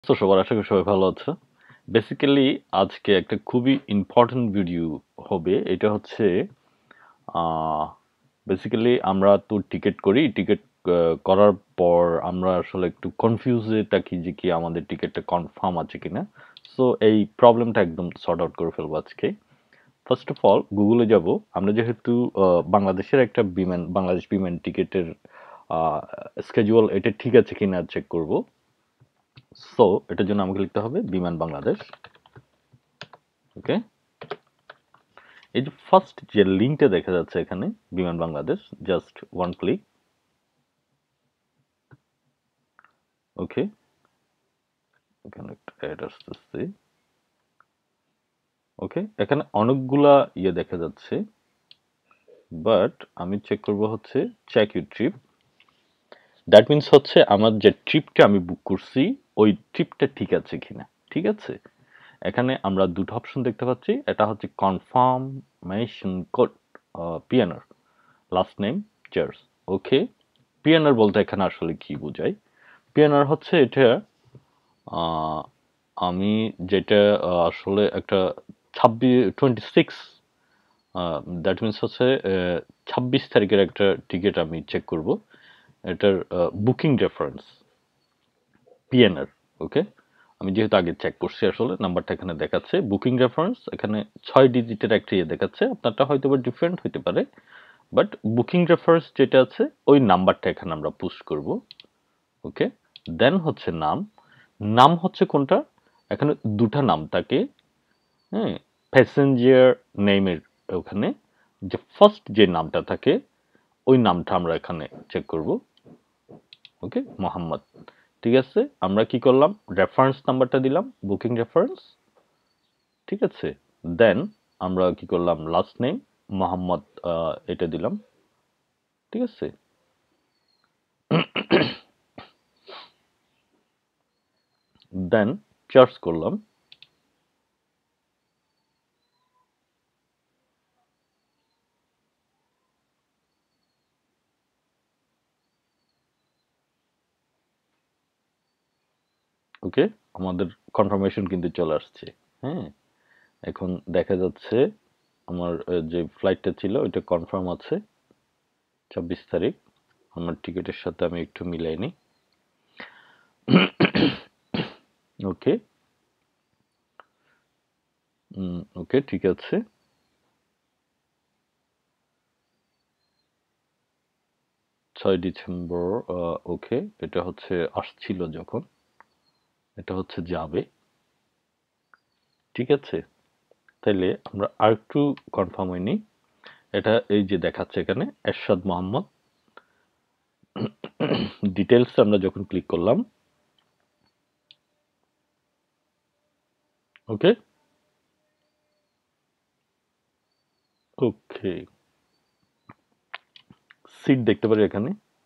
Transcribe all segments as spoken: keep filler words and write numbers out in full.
তো সবার আশা করি সবাই ভালো আছে। বেসিক্যালি আজকে একটা খুবই ইম্পর্টেন্ট ভিডিও হবে। এটা হচ্ছে বেসিক্যালি আমরা তো টিকিট করি, টিকিট করার পর আমরা আসলে একটু কনফিউজে থাকি যে কি আমাদের টিকিটটা কনফার্ম আছে কিনা। সো এই প্রবলেমটা একদম সর্ট আউট করে ফেলবো আজকে। ফার্স্ট অফ অল গুগলে যাব। আমরা যেহেতু বাংলাদেশের একটা বিমান বাংলাদেশ বিমান টিকিটের স্কেজুয়াল এটা ঠিক আছে কিনা চেক করব। সো এটার জন্য আমাকে লিখতে হবে বিমান বাংলাদেশ। ওকে, এই যে ফার্স্ট যে লিঙ্কটা দেখা যাচ্ছে এখানে Biman Bangladesh, just one click. Okay, এখানে একটা অ্যাড আসতেছে। ওকে, এখানে অনেকগুলা ইয়ে দেখা যাচ্ছে, বাট আমি চেক করব হচ্ছে check your trip. That means হচ্ছে আমার যে ট্রিপটা আমি বুক করছি ওই ট্রিপটা ঠিক আছে কিনা। ঠিক আছে, এখানে আমরা দুটো অপশন দেখতে পাচ্ছি। এটা হচ্ছে confirmation code, PNR, last name chars. Okay, PNR বলতে এখানে আসলে কি বোঝায়? পিএনআর হচ্ছে এটা আমি যেটা আসলে একটা ছাব্বিশ টোয়েন্টি সিক্স, দ্যাট মিনস হচ্ছে ছাব্বিশ তারিখের একটা টিকিট আমি চেক করব। এটার বুকিং রেফারেন্স পিএনআর। ওকে, আমি যেহেতু আগে চেক করছি আসলে নাম্বারটা এখানে দেখাচ্ছে বুকিং রেফারেন্স। এখানে ছয় ডিজিটের একটা ইয়ে দেখাচ্ছে, আপনারটা হয়তো বা ডিফারেন্ট হইতে পারে, বাট বুকিং রেফারেন্স যেটা আছে ওই নাম্বারটা এখানে আমরা পুশ করব। ওকে, দেন হচ্ছে নাম। নাম হচ্ছে কোনটা? এখানে দুটা নাম থাকে। হ্যাঁ, প্যাসেঞ্জার নেমের ওখানে যে ফার্স্ট যে নামটা থাকে ওই নামটা আমরা এখানে চেক করব। ওকে, মোহাম্মদ। ঠিক আছে, আমরা কি করলাম, রেফারেন্স নাম্বারটা দিলাম, বুকিং রেফারেন্স। ঠিক আছে, দেন আমরা কি করলাম, লাস্ট নেম মোহাম্মদ, এটা দিলাম। ঠিক আছে, দেন চার্জ করলাম। ওকে, আমাদের কনফার্মেশন কিন্তু চলে আসছে। হ্যাঁ, এখন দেখা যাচ্ছে আমার যে ফ্লাইটটা ছিল ওইটা কনফার্ম আছে ছাব্বিশ তারিখ। আমার টিকিটের সাথে আমি একটু মিলাই নিই। ওকে, ওকে ঠিক আছে। ছয় ডিসেম্বর। ওকে, এটা হচ্ছে আসছিল যখন, এটা হচ্ছে যাবে। ঠিক আছে, তাইলে আমরা আর একটু কনফার্ম হয়নি। এটা এই যে দেখাচ্ছে এখানে এরশাদ মোহাম্মদ। ডিটেলস আমরা যখন ক্লিক করলাম, ওকে ওকে সিট দেখতে পারি এখানে।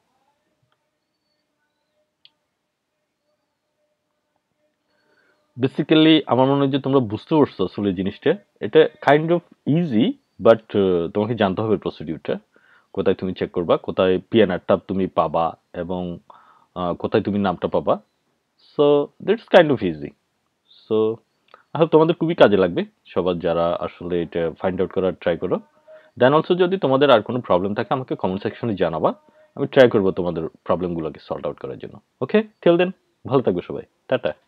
বেসিক্যালি আমার মনে হয় যে তোমরা বুঝতে পারছো আসলে জিনিসটা। এটা কাইন্ড অফ ইজি, বাট তোমাকে জানতে হবে প্রসিডিউরটা, কোথায় তুমি চেক করবা, কোথায় পিএনআরটা তুমি পাবা, এবং কোথায় তুমি নামটা পাবা। So that's kind of easy. So I hope তোমাদের খুবই কাজে লাগবে সবার, যারা আসলে এটা ফাইন্ড আউট করার ট্রাই করো। দেন অলসো যদি তোমাদের আর কোনো প্রবলেম থাকে আমাকে কমেন্ট সেকশনে জানাবা, আমি ট্রাই করবো তোমাদের প্রবলেমগুলোকে সলভ আউট করার জন্য। ওকে, টিল দেন ভালো থাকবে সবাই, টাটা।